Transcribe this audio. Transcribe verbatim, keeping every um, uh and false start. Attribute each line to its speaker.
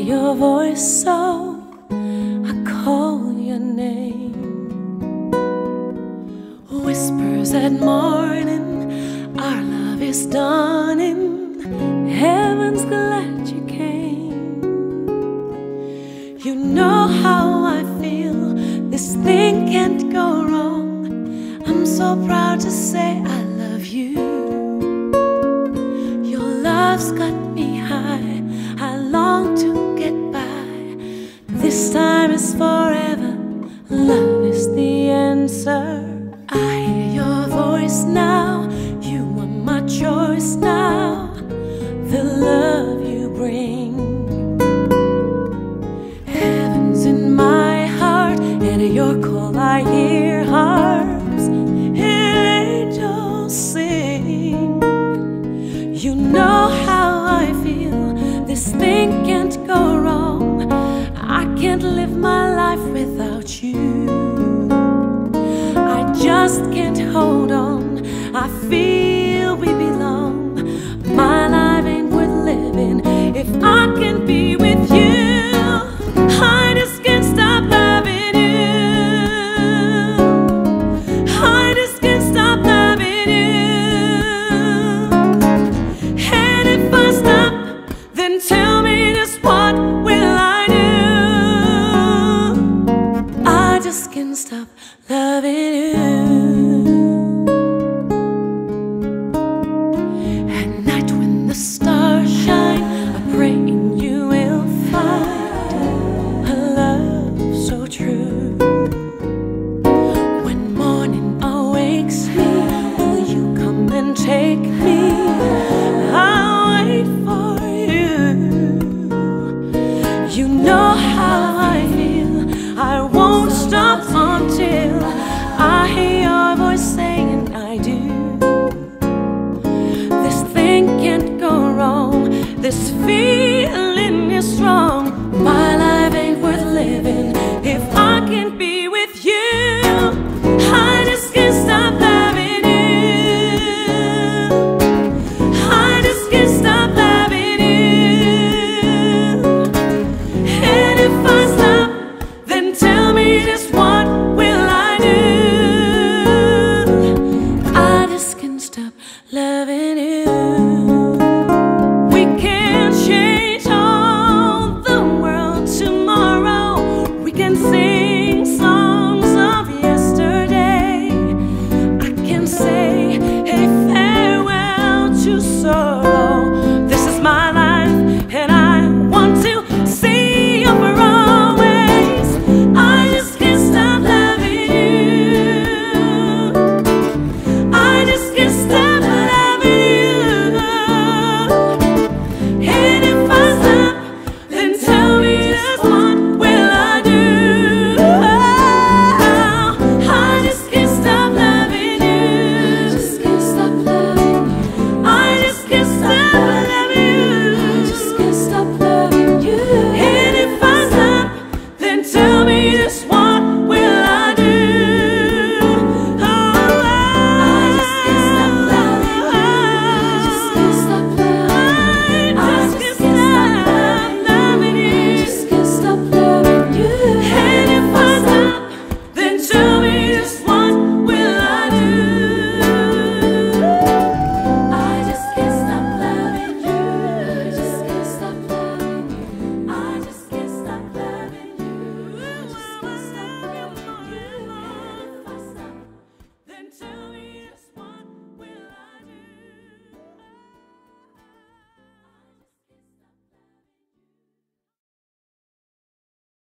Speaker 1: your voice, so I call your name. Whispers at morning, our love is dawning. Heaven's glad you came. You know how I feel, this thing can't go wrong. I'm so proud to say I love you. Your love's got me high, I long to get by. This time is forever, love is the answer. I hear your voice now, you are my choice now. The love you bring, heaven's in my heart, and at your call I hear harps and angels sing. You know how I feel, this thing can't go wrong. I can't live my life without you. I just can't hold on, I feel we belong. My life ain't worth living if I can't be